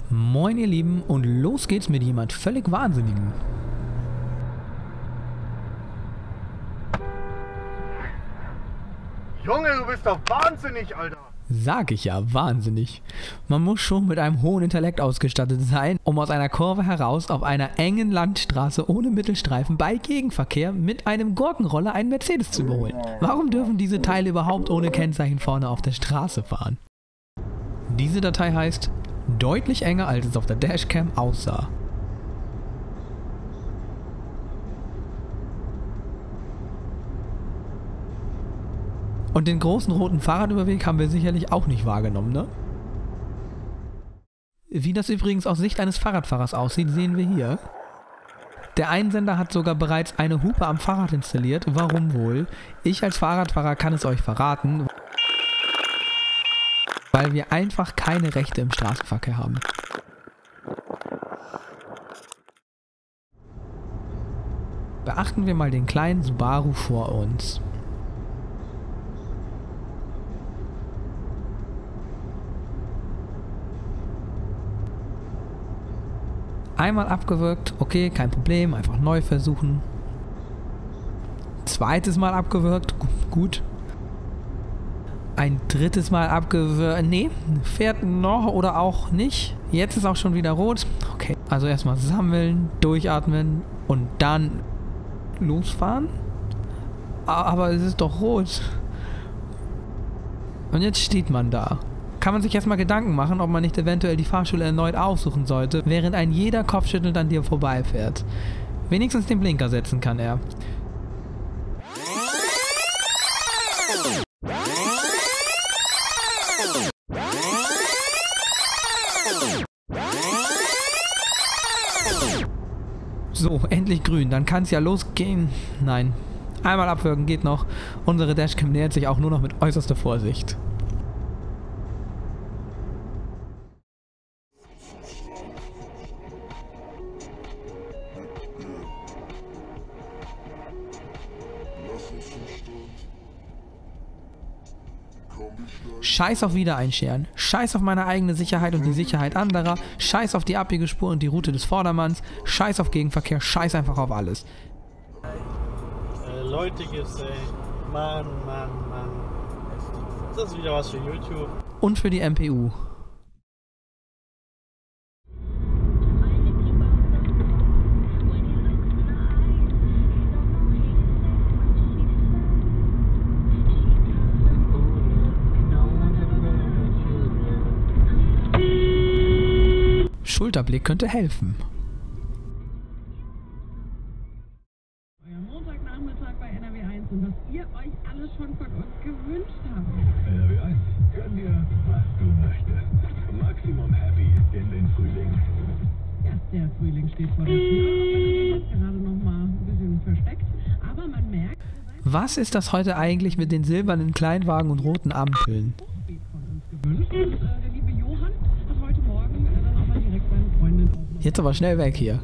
Moin ihr Lieben und los geht's mit jemand völlig Wahnsinnigen. Junge, du bist doch wahnsinnig, Alter! Sag ich ja, wahnsinnig. Man muss schon mit einem hohen Intellekt ausgestattet sein, um aus einer Kurve heraus auf einer engen Landstraße ohne Mittelstreifen bei Gegenverkehr mit einem Gurkenroller einen Mercedes zu überholen. Warum dürfen diese Teile überhaupt ohne Kennzeichen vorne auf der Straße fahren? Diese Datei heißt deutlich enger, als es auf der Dashcam aussah. Und den großen roten Fahrradüberweg haben wir sicherlich auch nicht wahrgenommen, ne? Wie das übrigens aus Sicht eines Fahrradfahrers aussieht, sehen wir hier. Der Einsender hat sogar bereits eine Hupe am Fahrrad installiert. Warum wohl? Ich als Fahrradfahrer kann es euch verraten, weil wir einfach keine Rechte im Straßenverkehr haben. Beachten wir mal den kleinen Subaru vor uns. Einmal abgewürgt, okay, kein Problem, einfach neu versuchen. Zweites Mal abgewürgt, gut. Ein drittes Mal abgewürgt, nee, fährt noch oder auch nicht. Jetzt ist auch schon wieder rot. Okay, also erstmal sammeln, durchatmen und dann losfahren. Aber es ist doch rot. Und jetzt steht man da. Kann man sich erstmal Gedanken machen, ob man nicht eventuell die Fahrschule erneut aufsuchen sollte, während ein jeder kopfschüttelnd an dir vorbeifährt. Wenigstens den Blinker setzen kann er. So, endlich grün, dann kann es ja losgehen. Nein, einmal abwürgen geht noch. Unsere Dashcam nähert sich auch nur noch mit äußerster Vorsicht. Scheiß auf Wiedereinscheren, scheiß auf meine eigene Sicherheit und die Sicherheit anderer, scheiß auf die Abbiegespur und die Route des Vordermanns, scheiß auf Gegenverkehr, scheiß einfach auf alles. Leute gibt's, ey. Mann. Das ist wieder was für YouTube. Und für die MPU. Schulterblick könnte helfen. Euer Montagnachmittag bei NRW 1 und was ihr euch alles schon von uns gewünscht habt. NRW 1, gönn dir, was du möchtest. Maximum happy in den Frühling. Ja, der Frühling steht vor der Tür, auch wenn er jetzt gerade noch mal ein bisschen versteckt. Aber man merkt... Was ist das heute eigentlich mit den silbernen Kleinwagen und roten Ampeln? ...von uns gewünscht. Und der liebe Johann hat heute Morgen dann auch mal direkt seine Freundin... Jetzt aber schnell weg hier.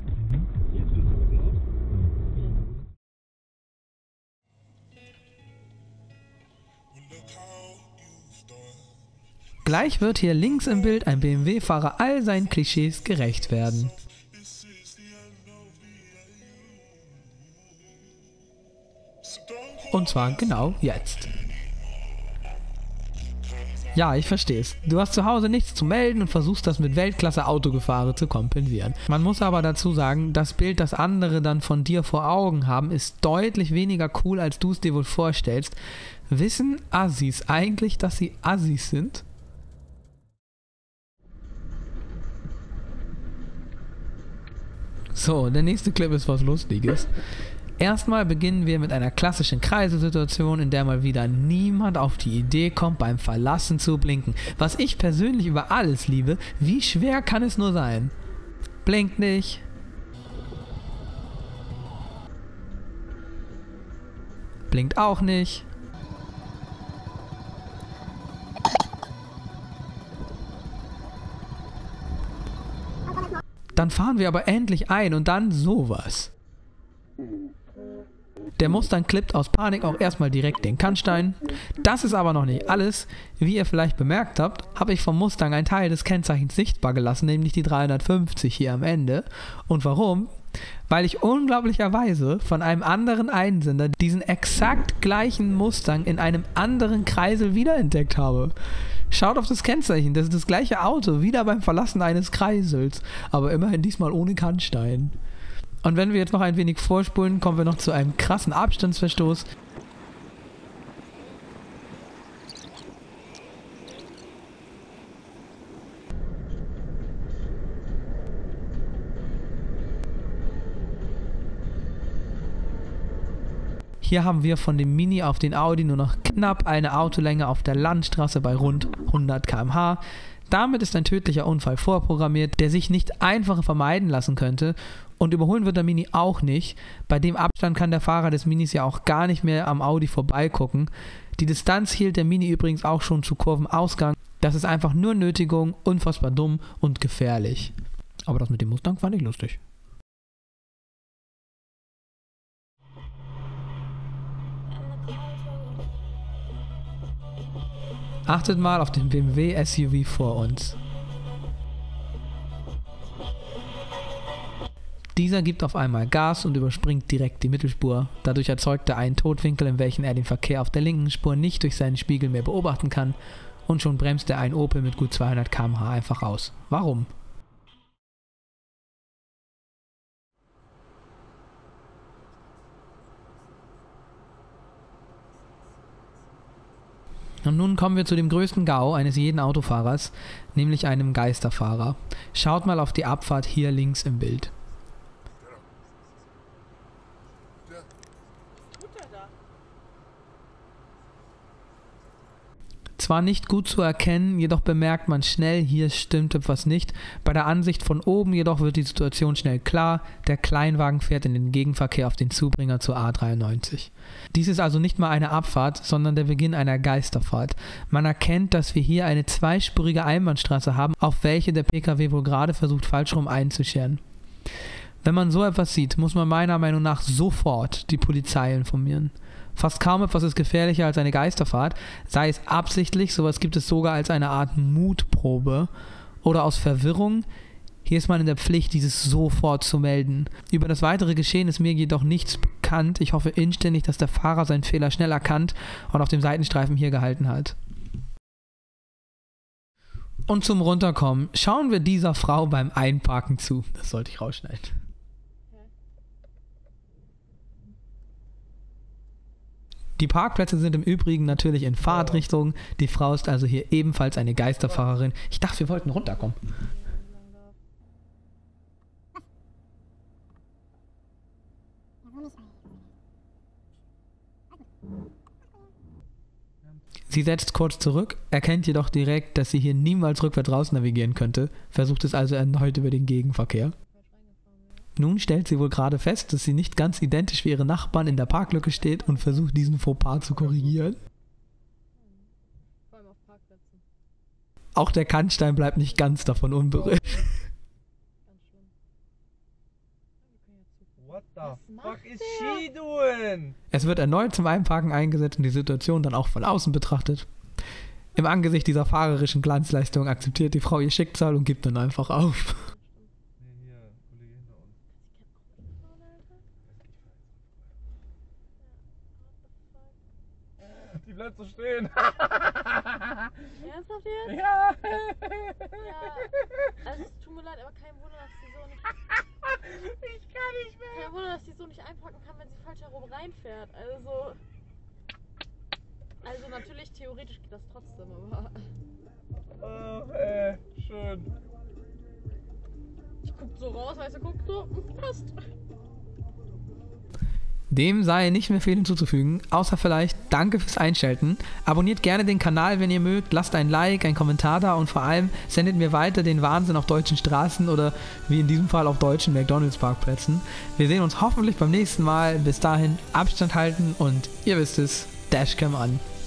Gleich wird hier links im Bild ein BMW-Fahrer all seinen Klischees gerecht werden. Und zwar genau jetzt. Ja, ich verstehe es. Du hast zu Hause nichts zu melden und versuchst das mit Weltklasse-Autogefahre zu kompensieren. Man muss aber dazu sagen, das Bild, das andere dann von dir vor Augen haben, ist deutlich weniger cool, als du es dir wohl vorstellst. Wissen Assis eigentlich, dass sie Assis sind? So, der nächste Clip ist was Lustiges. Erstmal beginnen wir mit einer klassischen Kreisesituation, in der mal wieder niemand auf die Idee kommt, beim Verlassen zu blinken. Was ich persönlich über alles liebe, wie schwer kann es nur sein? Blinkt nicht. Blinkt auch nicht. Dann fahren wir aber endlich ein und dann sowas. Der Mustang klippt aus Panik auch erstmal direkt den Kannstein. Das ist aber noch nicht alles. Wie ihr vielleicht bemerkt habt, habe ich vom Mustang einen Teil des Kennzeichens sichtbar gelassen, nämlich die 350 hier am Ende. Und warum? Weil ich unglaublicherweise von einem anderen Einsender diesen exakt gleichen Mustang in einem anderen Kreisel wiederentdeckt habe. Schaut auf das Kennzeichen, das ist das gleiche Auto, wieder beim Verlassen eines Kreisels, aber immerhin diesmal ohne Kannstein. Und wenn wir jetzt noch ein wenig vorspulen, kommen wir noch zu einem krassen Abstandsverstoß. Hier haben wir von dem Mini auf den Audi nur noch knapp eine Autolänge auf der Landstraße bei rund 100 km/h. Damit ist ein tödlicher Unfall vorprogrammiert, der sich nicht einfacher vermeiden lassen könnte. Und überholen wird der Mini auch nicht. Bei dem Abstand kann der Fahrer des Minis ja auch gar nicht mehr am Audi vorbeigucken. Die Distanz hielt der Mini übrigens auch schon zu Kurvenausgang. Das ist einfach nur Nötigung, unfassbar dumm und gefährlich. Aber das mit dem Mustang fand ich lustig. Achtet mal auf den BMW SUV vor uns. Dieser gibt auf einmal Gas und überspringt direkt die Mittelspur. Dadurch erzeugt er einen Totwinkel, in welchem er den Verkehr auf der linken Spur nicht durch seinen Spiegel mehr beobachten kann. Und schon bremst er einen Opel mit gut 200 km/h einfach aus. Warum? Und nun kommen wir zu dem größten GAU eines jeden Autofahrers, nämlich einem Geisterfahrer. Schaut mal auf die Abfahrt hier links im Bild. Zwar nicht gut zu erkennen, jedoch bemerkt man schnell, hier stimmt etwas nicht. Bei der Ansicht von oben jedoch wird die Situation schnell klar. Der Kleinwagen fährt in den Gegenverkehr auf den Zubringer zur A93. Dies ist also nicht mal eine Abfahrt, sondern der Beginn einer Geisterfahrt. Man erkennt, dass wir hier eine zweispurige Einbahnstraße haben, auf welche der PKW wohl gerade versucht, falsch rum einzuscheren. Wenn man so etwas sieht, muss man meiner Meinung nach sofort die Polizei informieren. Fast kaum etwas ist gefährlicher als eine Geisterfahrt, sei es absichtlich, sowas gibt es sogar als eine Art Mutprobe, oder aus Verwirrung. Hier ist man in der Pflicht, dieses sofort zu melden. Über das weitere Geschehen ist mir jedoch nichts bekannt. Ich hoffe inständig, dass der Fahrer seinen Fehler schnell erkannt und auf dem Seitenstreifen hier gehalten hat. Und zum Runterkommen schauen wir dieser Frau beim Einparken zu. Das sollte ich rausschneiden. Die Parkplätze sind im Übrigen natürlich in Fahrtrichtung. Die Frau ist also hier ebenfalls eine Geisterfahrerin. Ich dachte, wir wollten runterkommen. Sie setzt kurz zurück, erkennt jedoch direkt, dass sie hier niemals rückwärts raus navigieren könnte, versucht es also erneut über den Gegenverkehr. Nun stellt sie wohl gerade fest, dass sie nicht ganz identisch wie ihre Nachbarn in der Parklücke steht und versucht, diesen Fauxpas zu korrigieren. Auch der Kannstein bleibt nicht ganz davon unberührt. What the fuck is she doing? Es wird erneut zum Einparken eingesetzt und die Situation dann auch von außen betrachtet. Im Angesicht dieser fahrerischen Glanzleistung akzeptiert die Frau ihr Schicksal und gibt dann einfach auf. Die bleibt so stehen. Ernsthaft jetzt? Ja. Ja. Also es tut mir leid, aber kein Wunder, dass sie so nicht... Ich kann nicht mehr. Kein Wunder, dass sie so nicht einpacken kann, wenn sie falsch herum reinfährt. Also natürlich, theoretisch geht das trotzdem, aber... Oh, schön. Ich guck so raus, weißt du, guck so, passt. Dem sei nicht mehr viel hinzuzufügen, außer vielleicht danke fürs Einschalten. Abonniert gerne den Kanal, wenn ihr mögt, lasst ein Like, einen Kommentar da und vor allem sendet mir weiter den Wahnsinn auf deutschen Straßen oder wie in diesem Fall auf deutschen McDonalds-Parkplätzen. Wir sehen uns hoffentlich beim nächsten Mal. Bis dahin Abstand halten und ihr wisst es, Dashcam an.